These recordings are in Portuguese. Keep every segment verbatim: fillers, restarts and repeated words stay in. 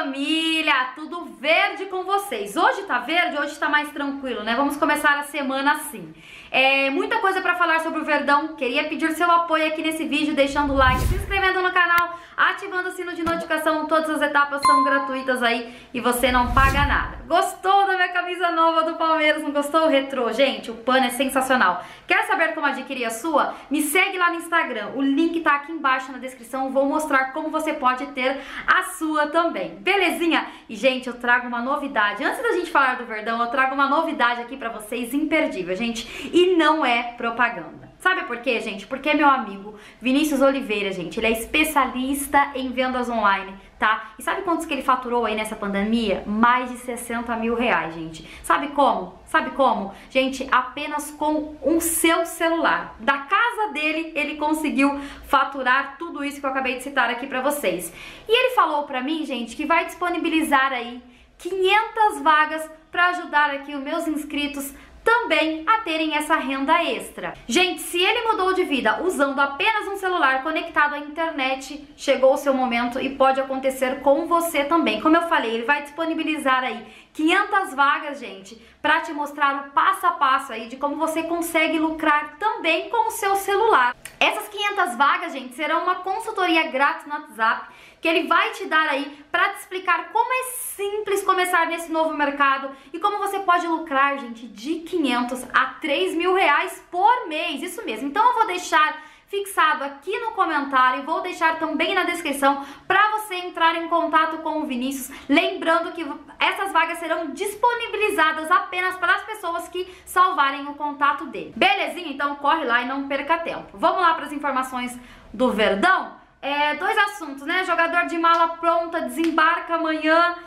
família, tudo verde com vocês. Hoje tá verde, hoje tá mais tranquilo, né? Vamos começar a semana assim. É, muita coisa pra falar sobre o Verdão. Queria pedir seu apoio aqui nesse vídeo, deixando o like, se inscrevendo no canal, ativando o sino de notificação. Todas as etapas são gratuitas aí e você não paga nada. Gostou da minha camisa nova do Palmeiras? Não gostou? O retrô, gente, o pano é sensacional. Quer saber como adquirir a sua? Me segue lá no Instagram, o link tá aqui embaixo na descrição. Vou mostrar como você pode ter a sua também, belezinha? E gente, eu trago uma novidade. Antes da gente falar do Verdão, eu trago uma novidade aqui pra vocês, imperdível, gente. E não é propaganda. Sabe por quê, gente? Porque meu amigo Vinícius Oliveira, gente, ele é especialista em vendas online, tá? E sabe quantos que ele faturou aí nessa pandemia? Mais de sessenta mil reais, gente. Sabe como? Sabe como? Gente, apenas com um seu celular. Da casa dele, ele conseguiu faturar tudo isso que eu acabei de citar aqui pra vocês. E ele falou pra mim, gente, que vai disponibilizar aí quinhentas vagas pra ajudar aqui os meus inscritos também a terem essa renda extra. Gente, se ele mudou de vida usando apenas um celular conectado à internet, chegou o seu momento e pode acontecer com você também. Como eu falei, ele vai disponibilizar aí quinhentas vagas, gente, para te mostrar o passo a passo aí de como você consegue lucrar também com o seu celular. Essas quinhentas vagas, gente, serão uma consultoria grátis no WhatsApp, que ele vai te dar aí para te explicar como é simples começar nesse novo mercado e como você pode lucrar, gente, de quinhentos a três mil reais por mês, isso mesmo. Então eu vou deixar fixado aqui no comentário e vou deixar também na descrição para você entrar em contato com o Vinícius, lembrando que essas vagas serão disponibilizadas apenas para as pessoas que salvarem o contato dele. Belezinha? Então corre lá e não perca tempo. Vamos lá para as informações do Verdão? É, dois assuntos, né? Jogador de mala pronta, desembarca amanhã.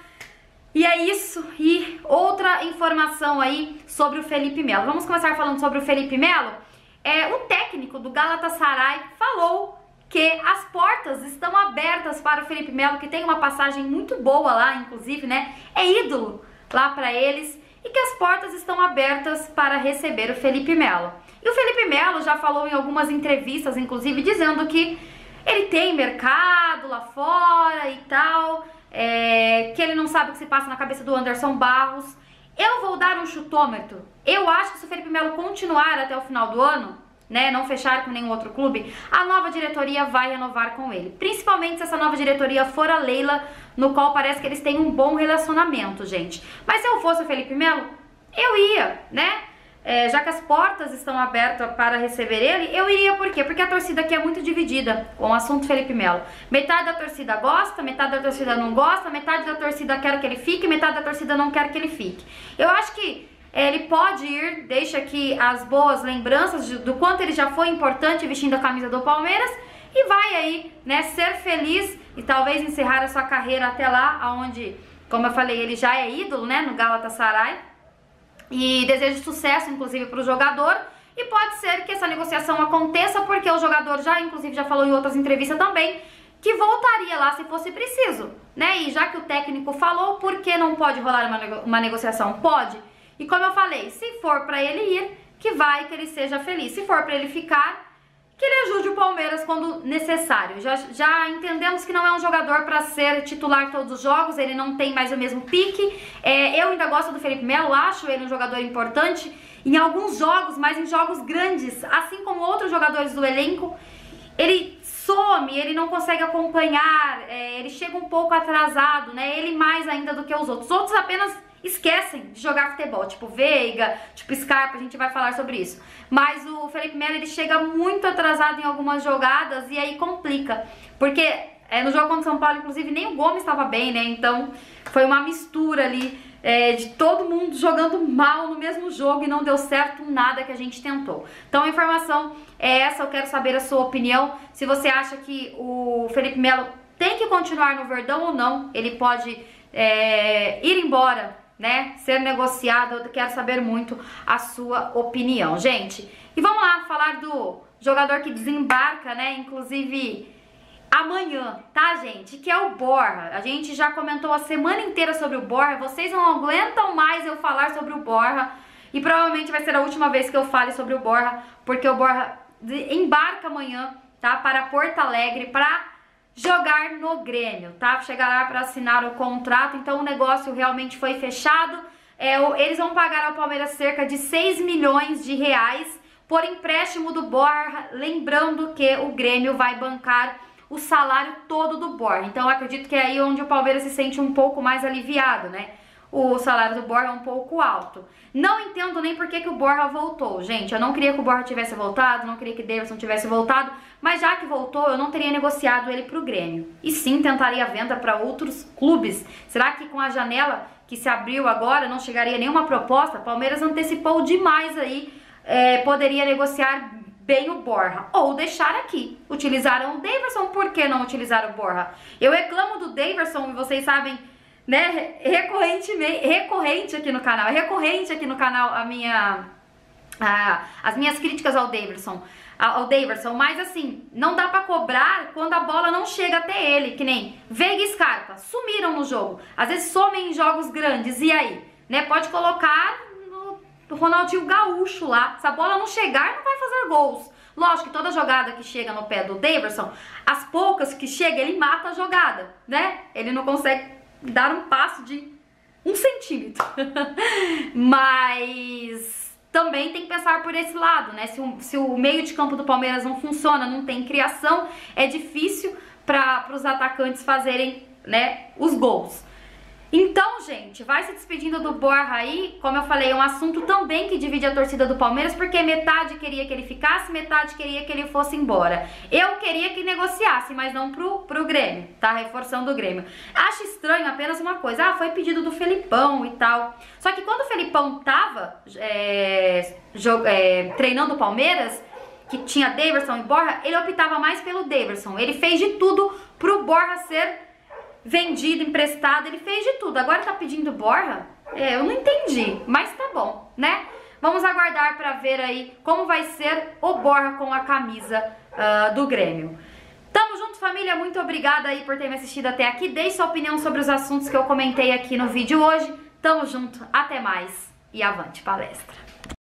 E é isso. E outra informação aí sobre o Felipe Melo. Vamos começar falando sobre o Felipe Melo. É, o técnico do Galatasaray falou que as portas estão abertas para o Felipe Melo, que tem uma passagem muito boa lá, inclusive, né? É ídolo lá para eles. E que as portas estão abertas para receber o Felipe Melo. E o Felipe Melo já falou em algumas entrevistas, inclusive, dizendo que ele tem mercado lá fora e tal, é, que ele não sabe o que se passa na cabeça do Anderson Barros. Eu vou dar um chutômetro. Eu acho que se o Felipe Melo continuar até o final do ano, né, não fechar com nenhum outro clube, a nova diretoria vai renovar com ele. Principalmente se essa nova diretoria for a Leila, no qual parece que eles têm um bom relacionamento, gente. Mas se eu fosse o Felipe Melo, eu ia, né? É, já que as portas estão abertas para receber ele, eu iria por quê? Porque a torcida aqui é muito dividida com o assunto Felipe Melo. Metade da torcida gosta, metade da torcida não gosta, metade da torcida quer que ele fique, metade da torcida não quer que ele fique. Eu acho que é, ele pode ir, deixa aqui as boas lembranças de, do quanto ele já foi importante vestindo a camisa do Palmeiras e vai aí, né, ser feliz e talvez encerrar a sua carreira até lá, onde, como eu falei, ele já é ídolo, né, no Galatasaray. E desejo sucesso, inclusive, para o jogador. E pode ser que essa negociação aconteça, porque o jogador já, inclusive, já falou em outras entrevistas também, que voltaria lá se fosse preciso, né? E já que o técnico falou, por que não pode rolar uma, nego uma negociação? Pode. E como eu falei, se for para ele ir, que vai, que ele seja feliz. Se for para ele ficar, que ele ajude o Palmeiras quando necessário. Já, já entendemos que não é um jogador para ser titular todos os jogos, ele não tem mais o mesmo pique. É, eu ainda gosto do Felipe Melo, acho ele um jogador importante em alguns jogos, mas em jogos grandes, assim como outros jogadores do elenco, ele some, ele não consegue acompanhar, é, ele chega um pouco atrasado, né? Ele mais ainda do que os outros. Os outros apenas esquecem de jogar futebol, tipo Veiga, tipo Scarpa, a gente vai falar sobre isso. Mas o Felipe Melo, ele chega muito atrasado em algumas jogadas e aí complica. Porque é, no jogo contra o São Paulo, inclusive, nem o Gomes estava bem, né? Então foi uma mistura ali é, de todo mundo jogando mal no mesmo jogo e não deu certo nada que a gente tentou. Então a informação é essa, eu quero saber a sua opinião. Se você acha que o Felipe Melo tem que continuar no Verdão ou não, ele pode é, ir embora, né, ser negociado. Eu quero saber muito a sua opinião, gente. E vamos lá falar do jogador que desembarca, né, inclusive amanhã, tá, gente, que é o Borja. A gente já comentou a semana inteira sobre o Borja, vocês não aguentam mais eu falar sobre o Borja e provavelmente vai ser a última vez que eu fale sobre o Borja, porque o Borja embarca amanhã, tá, para Porto Alegre, para jogar no Grêmio, tá? Chegará para assinar o contrato, então o negócio realmente foi fechado. É, eles vão pagar ao Palmeiras cerca de seis milhões de reais por empréstimo do Borja, lembrando que o Grêmio vai bancar o salário todo do Borja. Então eu acredito que é aí onde o Palmeiras se sente um pouco mais aliviado, né? O salário do Borja é um pouco alto. Não entendo nem por que, que o Borja voltou, gente. Eu não queria que o Borja tivesse voltado, não queria que o Daverson tivesse voltado, mas já que voltou, eu não teria negociado ele pro Grêmio. E sim, tentaria a venda para outros clubes. Será que com a janela que se abriu agora não chegaria nenhuma proposta? Palmeiras antecipou demais aí, é, poderia negociar bem o Borja, ou deixar aqui. Utilizaram o Daverson, por que não utilizar o Borja? Eu reclamo do Daverson, e vocês sabem, né, recorrentemente, recorrente aqui no canal, é recorrente aqui no canal a minha, a, as minhas críticas ao Daverson, ao Daverson, mas assim, não dá pra cobrar quando a bola não chega até ele, que nem Veiga e Scarpa, sumiram no jogo, às vezes somem em jogos grandes, e aí? Né, pode colocar no Ronaldinho Gaúcho lá, se a bola não chegar, não vai fazer gols. Lógico que toda jogada que chega no pé do Daverson, as poucas que chega, ele mata a jogada, né, ele não consegue dar um passo de um centímetro. Mas também tem que pensar por esse lado, né? Se o, se o meio de campo do Palmeiras não funciona, não tem criação, é difícil para os atacantes fazerem, né, os gols. Então, gente, vai se despedindo do Borja aí. Como eu falei, é um assunto também que divide a torcida do Palmeiras, porque metade queria que ele ficasse, metade queria que ele fosse embora. Eu queria que negociasse, mas não pro, pro Grêmio, tá? Reforçando o Grêmio. Acho estranho apenas uma coisa, ah, foi pedido do Felipão e tal. Só que quando o Felipão tava é, é, treinando o Palmeiras, que tinha Daverson e Borja, ele optava mais pelo Daverson. Ele fez de tudo pro Borja ser vendido, emprestado, ele fez de tudo. Agora tá pedindo Borja? É, eu não entendi, mas tá bom, né? Vamos aguardar pra ver aí como vai ser o Borja com a camisa uh, do Grêmio. Tamo junto, família, muito obrigada aí por ter me assistido até aqui. Deixe sua opinião sobre os assuntos que eu comentei aqui no vídeo hoje. Tamo junto, até mais e avante palestra.